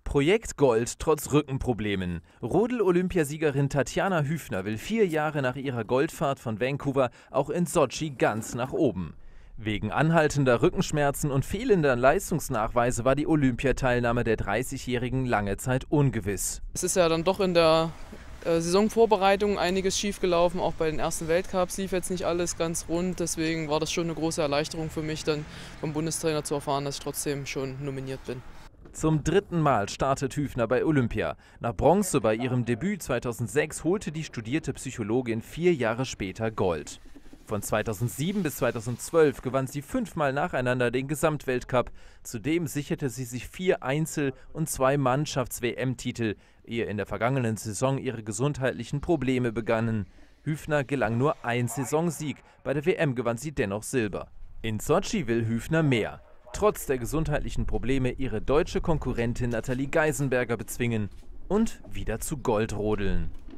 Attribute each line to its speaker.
Speaker 1: Projekt Gold trotz Rückenproblemen. Rodel-Olympiasiegerin Tatjana Hüfner will 4 Jahre nach ihrer Goldfahrt von Vancouver auch in Sotschi ganz nach oben. Wegen anhaltender Rückenschmerzen und fehlender Leistungsnachweise war die Olympiateilnahme der 30-Jährigen lange Zeit ungewiss.
Speaker 2: Es ist ja dann doch in der Saisonvorbereitung einiges schiefgelaufen, auch bei den ersten Weltcups lief jetzt nicht alles ganz rund. Deswegen war das schon eine große Erleichterung für mich, dann vom Bundestrainer zu erfahren, dass ich trotzdem schon nominiert bin.
Speaker 1: Zum 3. Mal startet Hüfner bei Olympia. Nach Bronze bei ihrem Debüt 2006 holte die studierte Psychologin 4 Jahre später Gold. Von 2007 bis 2012 gewann sie 5-mal nacheinander den Gesamtweltcup. Zudem sicherte sie sich 4 Einzel- und 2 Mannschafts-WM-Titel, ehe in der vergangenen Saison ihre gesundheitlichen Probleme begannen. Hüfner gelang nur ein Saisonsieg, bei der WM gewann sie dennoch Silber. In Sotschi will Hüfner mehr. Trotz der gesundheitlichen Probleme ihre deutsche Konkurrentin Nathalie Geisenberger bezwingen und wieder zu Gold rodeln.